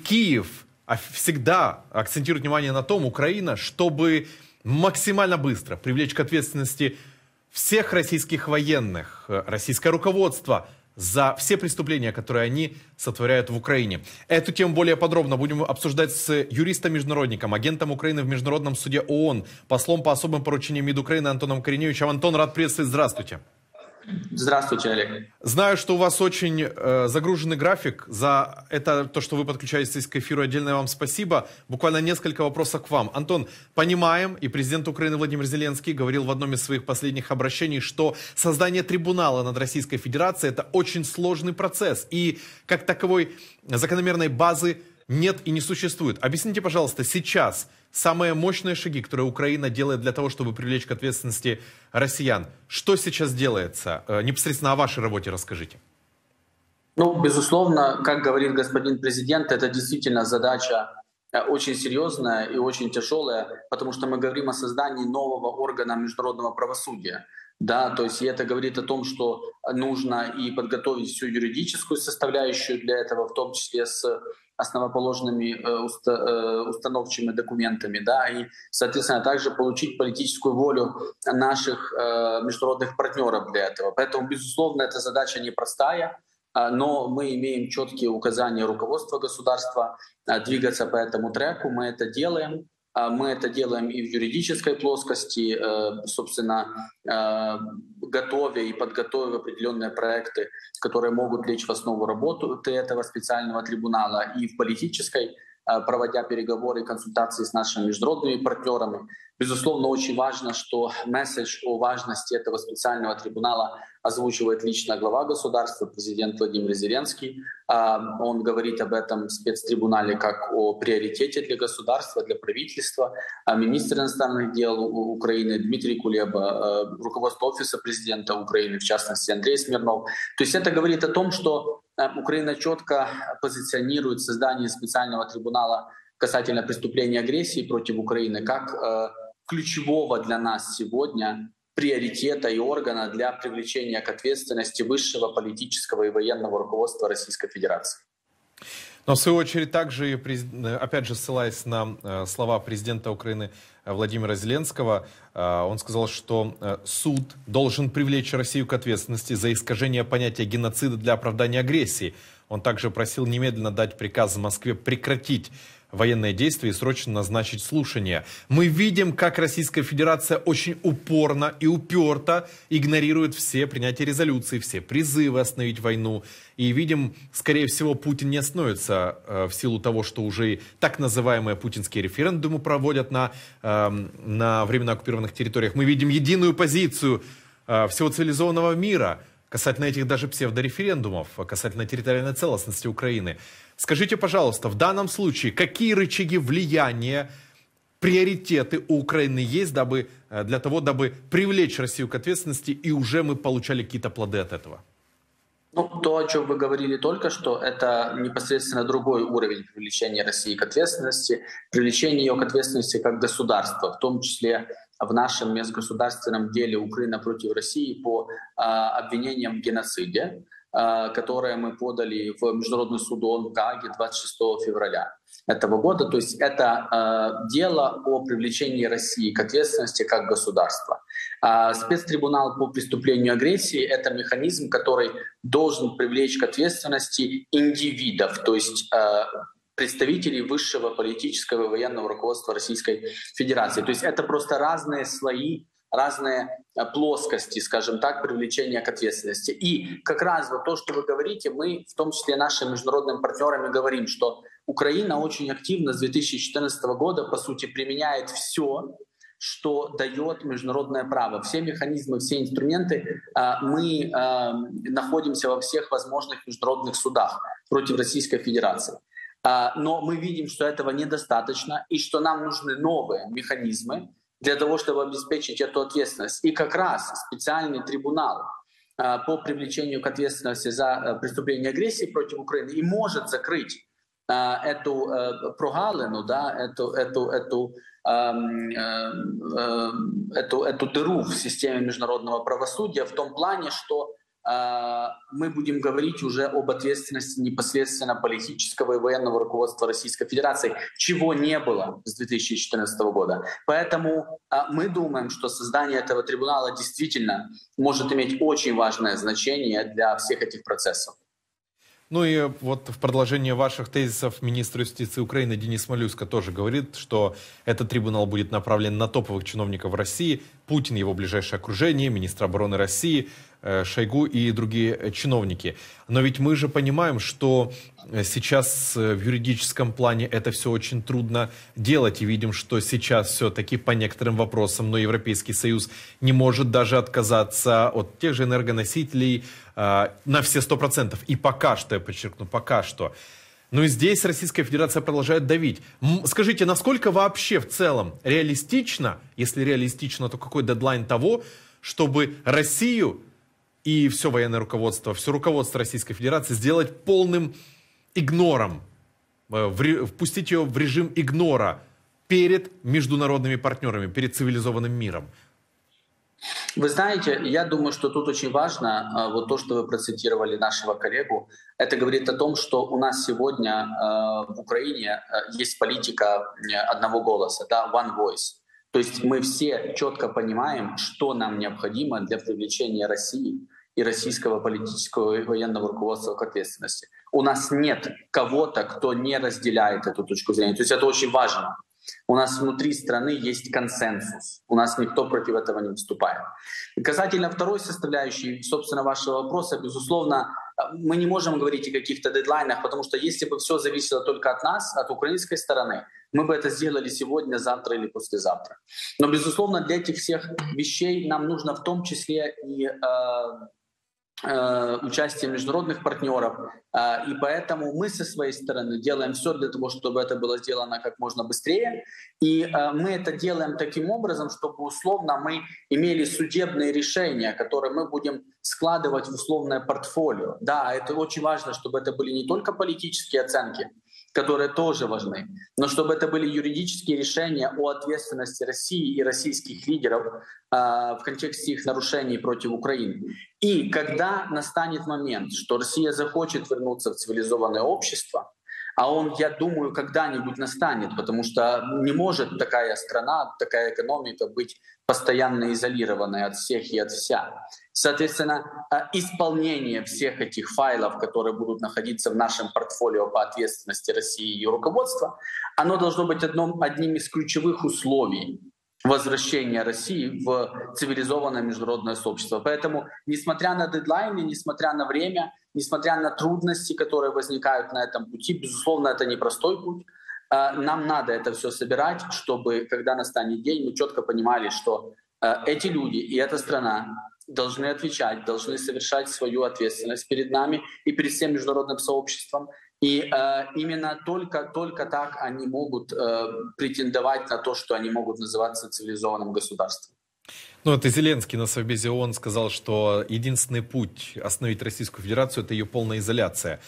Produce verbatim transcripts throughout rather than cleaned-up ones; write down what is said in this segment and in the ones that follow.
Киев всегда акцентирует внимание на том, Украина, чтобы максимально быстро привлечь к ответственности всех российских военных, российское руководство за все преступления, которые они сотворяют в Украине. Эту тему более подробно будем обсуждать с юристом-международником, агентом Украины в Международном суде ООН, послом по особым поручениям МИД Украины Антоном Кореневичем. Антон, рад приветствовать. Здравствуйте. Здравствуйте, Олег. Знаю, что у вас очень э, загруженный график. За это, то, что вы подключаетесь к эфиру, отдельное вам спасибо. Буквально несколько вопросов к вам. Антон, понимаем, и президент Украины Владимир Зеленский говорил в одном из своих последних обращений, что создание трибунала над Российской Федерацией – это очень сложный процесс. И как таковой закономерной базы нет и не существует. Объясните, пожалуйста, сейчас самые мощные шаги, которые Украина делает для того, чтобы привлечь к ответственности россиян. Что сейчас делается? Непосредственно о вашей работе расскажите. Ну, безусловно, как говорит господин президент, это действительно задача очень серьезная и очень тяжелая, потому что мы говорим о создании нового органа международного правосудия. Да, то есть и это говорит о том, что нужно и подготовить всю юридическую составляющую для этого, в том числе с основоположными э, уста, э, установчими документами, да, и, соответственно, также получить политическую волю наших э, международных партнеров для этого. Поэтому, безусловно, эта задача непростая, э, но мы имеем четкие указания руководства государства э, двигаться по этому треку. Мы это делаем. Мы это делаем и в юридической плоскости, собственно, готовя и подготовив определенные проекты, которые могут лечь в основу работы этого специального трибунала, и в политической, проводя переговоры и консультации с нашими международными партнерами. Безусловно, очень важно, что месседж о важности этого специального трибунала озвучивает лично глава государства, президент Владимир Зеленский. Он говорит об этом спецтрибунале как о приоритете для государства, для правительства. Министр иностранных дел Украины Дмитрий Кулеба, руководство офиса президента Украины, в частности Андрей Смирнов. То есть это говорит о том, что Украина четко позиционирует создание специального трибунала касательно преступления агрессии против Украины как э, ключевого для нас сегодня приоритета и органа для привлечения к ответственности высшего политического и военного руководства Российской Федерации. Но в свою очередь также, опять же, ссылаясь на слова президента Украины Владимира Зеленского, он сказал, что суд должен привлечь Россию к ответственности за искажение понятия геноцида для оправдания агрессии. Он также просил немедленно дать приказ в Москве прекратить военные действия и срочно назначить слушания. Мы видим, как Российская Федерация очень упорно и уперто игнорирует все принятия резолюций, все призывы остановить войну. И видим, скорее всего, Путин не остановится э, в силу того, что уже так называемые путинские референдумы проводят на, э, на временно оккупированных территориях. Мы видим единую позицию э, всего цивилизованного мира касательно этих даже псевдореферендумов, касательно территориальной целостности Украины. Скажите, пожалуйста, в данном случае, какие рычаги влияния, приоритеты у Украины есть дабы, для того, дабы привлечь Россию к ответственности, и уже мы получали какие-то плоды от этого? Ну, то, о чем вы говорили только что, это непосредственно другой уровень привлечения России к ответственности, привлечение ее к ответственности как государства, в том числе в нашем межгосударственном деле Украина против России по э, обвинениям в геноциде, э, которое мы подали в Международный суд ООН в Гааге двадцать шестого февраля этого года. То есть это э, дело о привлечении России к ответственности как государства. А спецтрибунал по преступлению агрессии — это механизм, который должен привлечь к ответственности индивидов, то есть э, представителей высшего политического и военного руководства Российской Федерации. То есть это просто разные слои, разные плоскости, скажем так, привлечения к ответственности. И как раз вот то, что вы говорите, мы, в том числе нашими международными партнерами, говорим, что Украина очень активно с две тысячи четырнадцатого года, по сути, применяет все, что дает международное право. Все механизмы, все инструменты. Мы находимся во всех возможных международных судах против Российской Федерации. Но мы видим, что этого недостаточно и что нам нужны новые механизмы для того, чтобы обеспечить эту ответственность. И как раз специальный трибунал по привлечению к ответственности за преступление агрессии против Украины и может закрыть эту прогалину, да, эту, эту, эту, эту, эту дыру в системе международного правосудия в том плане, что мы будем говорить уже об ответственности непосредственно политического и военного руководства Российской Федерации, чего не было с две тысячи четырнадцатого года. Поэтому мы думаем, что создание этого трибунала действительно может иметь очень важное значение для всех этих процессов. Ну и вот в продолжение ваших тезисов министр юстиции Украины Денис Малюська тоже говорит, что этот трибунал будет направлен на топовых чиновников России, Путин, его ближайшее окружение, министр обороны России, Шойгу и другие чиновники. Но ведь мы же понимаем, что сейчас в юридическом плане это все очень трудно делать. И видим, что сейчас все-таки по некоторым вопросам, но Европейский Союз не может даже отказаться от тех же энергоносителей э, на все сто процентов. И пока что, я подчеркну, пока что. Но и здесь Российская Федерация продолжает давить. Скажите, насколько вообще в целом реалистично, если реалистично, то какой дедлайн того, чтобы Россию и все военное руководство, все руководство Российской Федерации сделать полным игнором, в, впустить ее в режим игнора перед международными партнерами, перед цивилизованным миром? Вы знаете, я думаю, что тут очень важно, вот то, что вы процитировали нашего коллегу, это говорит о том, что у нас сегодня в Украине есть политика одного голоса, да, one voice. То есть мы все четко понимаем, что нам необходимо для привлечения России и российского политического и военного руководства к ответственности. У нас нет кого-то, кто не разделяет эту точку зрения. То есть это очень важно. У нас внутри страны есть консенсус. У нас никто против этого не выступает. И касательно второй составляющей, собственно, вашего вопроса, безусловно, мы не можем говорить о каких-то дедлайнах, потому что если бы все зависело только от нас, от украинской стороны, мы бы это сделали сегодня, завтра или послезавтра. Но, безусловно, для этих всех вещей нам нужно в том числе и э, участие международных партнеров. И поэтому мы со своей стороны делаем все для того, чтобы это было сделано как можно быстрее. И мы это делаем таким образом, чтобы условно мы имели судебные решения, которые мы будем складывать в условное портфолио. Да, это очень важно, чтобы это были не только политические оценки, которые тоже важны, но чтобы это были юридические решения о ответственности России и российских лидеров э, в контексте их нарушений против Украины. И когда настанет момент, что Россия захочет вернуться в цивилизованное общество, а он, я думаю, когда-нибудь настанет, потому что не может такая страна, такая экономика быть постоянно изолированной от всех и от вся. Соответственно, исполнение всех этих файлов, которые будут находиться в нашем портфолио по ответственности России и ее руководства, оно должно быть одном, одним из ключевых условий возвращения России в цивилизованное международное сообщество. Поэтому, несмотря на дедлайны, несмотря на время, несмотря на трудности, которые возникают на этом пути, безусловно, это непростой путь. Нам надо это все собирать, чтобы, когда настанет день, мы четко понимали, что эти люди и эта страна должны отвечать, должны совершать свою ответственность перед нами и перед всем международным сообществом. И э, именно только, только так они могут э, претендовать на то, что они могут называться цивилизованным государством. Ну, это Зеленский на Совбезе ООН сказал, что единственный путь остановить Российскую Федерацию — это ее полная изоляция.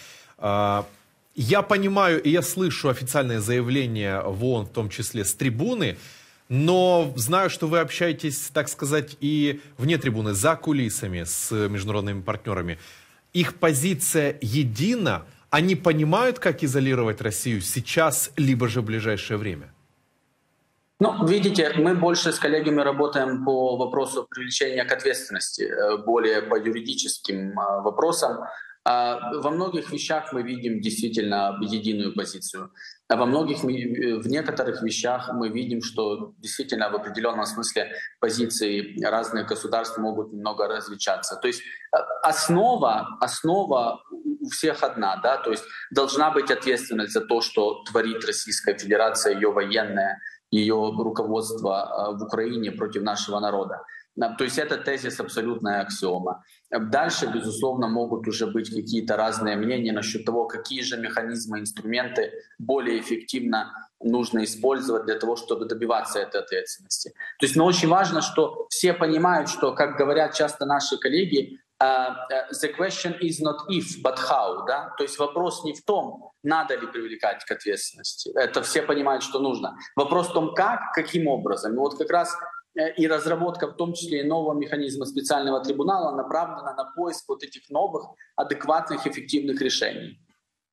Я понимаю и я слышу официальные заявления в ООН, в том числе с трибуны, но знаю, что вы общаетесь, так сказать, и вне трибуны, за кулисами с международными партнерами. Их позиция едина? Они понимают, как изолировать Россию сейчас, либо же в ближайшее время? Ну, видите, мы больше с коллегами работаем по вопросу привлечения к ответственности, более по юридическим вопросам. Во многих вещах мы видим действительно единую позицию. А во многих, в некоторых вещах мы видим, что действительно в определенном смысле позиции разных государств могут немного различаться. То есть основа, основа у всех одна, да, то есть должна быть ответственность за то, что творит Российская Федерация, ее военное, ее руководство в Украине против нашего народа. То есть это тезис абсолютная аксиома. Дальше, безусловно, могут уже быть какие-то разные мнения насчет того, какие же механизмы, инструменты более эффективно нужно использовать для того, чтобы добиваться этой ответственности. То есть, но очень важно, что все понимают, что, как говорят часто наши коллеги, Uh, the question is not if, but how. Да? То есть вопрос не в том, надо ли привлекать к ответственности. Это все понимают, что нужно. Вопрос в том, как, каким образом. И вот как раз и разработка, в том числе и нового механизма специального трибунала, направлена на поиск вот этих новых, адекватных, эффективных решений.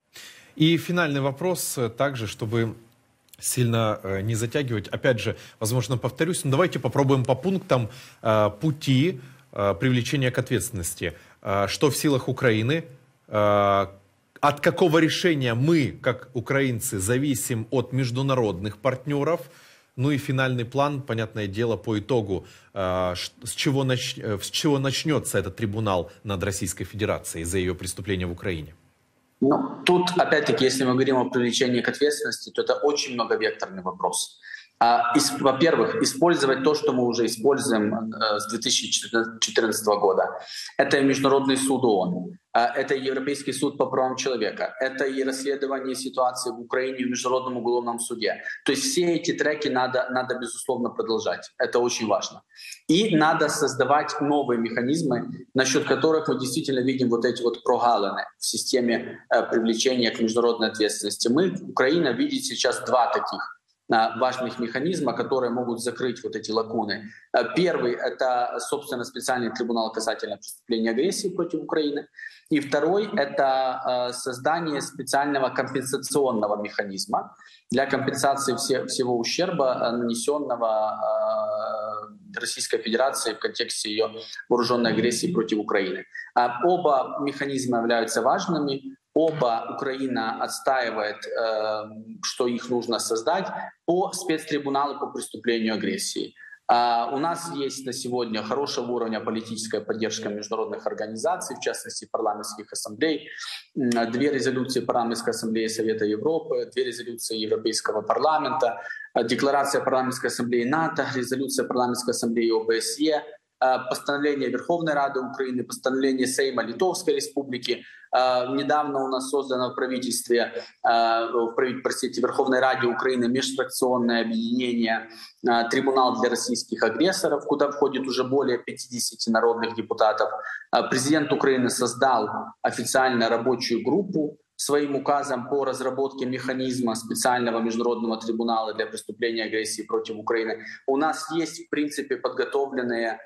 И финальный вопрос также, чтобы сильно не затягивать. Опять же, возможно, повторюсь, но давайте попробуем по пунктам э, пути э, привлечения к ответственности. Э, что в силах Украины, э, от какого решения мы, как украинцы, зависим от международных партнеров, ну и финальный план, понятное дело, по итогу, э, с, чего нач... с чего начнется этот трибунал над Российской Федерацией за ее преступления в Украине. Ну, тут, опять-таки, если мы говорим о привлечении к ответственности, то это очень многовекторный вопрос. А, во-первых, использовать то, что мы уже используем э, с две тысячи четырнадцатого года. Это Международный суд ООН, э, это Европейский суд по правам человека, это и расследование ситуации в Украине в Международном уголовном суде. То есть все эти треки надо, надо безусловно, продолжать. Это очень важно. И надо создавать новые механизмы, насчет которых мы действительно видим вот эти вот прогалины в системе э, привлечения к международной ответственности. Мы, Украина, видит сейчас два таких важных механизма, которые могут закрыть вот эти лакуны. Первый — это, собственно, специальный трибунал касательно преступления агрессии против Украины. И второй — это создание специального компенсационного механизма для компенсации все, всего ущерба, нанесенного Российской Федерации в контексте ее вооруженной агрессии против Украины. Оба механизма являются важными. Оба Украина отстаивает, э, что их нужно создать по спецтрибуналу по преступлению агрессии. Uh, у нас есть на сегодня хорошего уровня политическая поддержка международных организаций, в частности парламентских ассамблей, две резолюции парламентской ассамблеи Совета Европы, две резолюции Европейского парламента, декларация парламентской ассамблеи НАТО, резолюция парламентской ассамблеи ОБСЕ, постановление Верховной Рады Украины, постановление Сейма Литовской Республики. Недавно у нас создано в правительстве, в, простите, Верховной Раде Украины межфракционное объединение «Трибунал для российских агрессоров», куда входит уже более пятидесяти народных депутатов. Президент Украины создал официально рабочую группу своим указом по разработке механизма специального международного трибунала для преступления агрессии против Украины. У нас есть, в принципе, подготовленные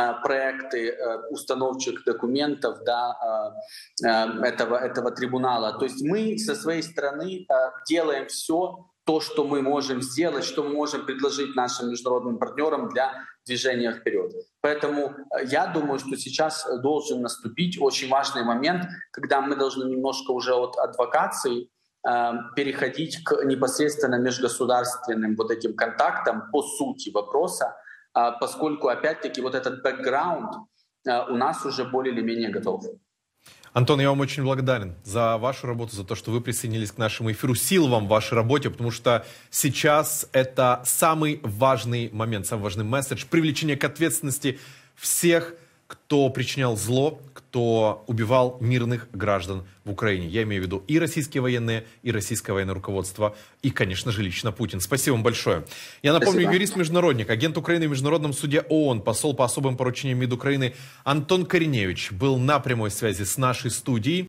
проекты установчих документов, да, этого, этого трибунала. То есть мы со своей стороны делаем все то, что мы можем сделать, что мы можем предложить нашим международным партнерам для движения вперед. Поэтому я думаю, что сейчас должен наступить очень важный момент, когда мы должны немножко уже от адвокации переходить к непосредственно межгосударственным вот этим контактам по сути вопроса, поскольку, опять-таки, вот этот бэкграунд у нас уже более или менее готов. Антон, я вам очень благодарен за вашу работу, за то, что вы присоединились к нашему эфиру. Сил вам в вашей работе, потому что сейчас это самый важный момент, самый важный месседж — привлечение к ответственности всех, кто причинял зло, кто убивал мирных граждан в Украине. Я имею в виду и российские военные, и российское военное руководство, и, конечно же, лично Путин. Спасибо вам большое. Я напомню, юрист-международник, агент Украины в Международном суде ООН, посол по особым поручениям МИД Украины Антон Кореневич был на прямой связи с нашей студией.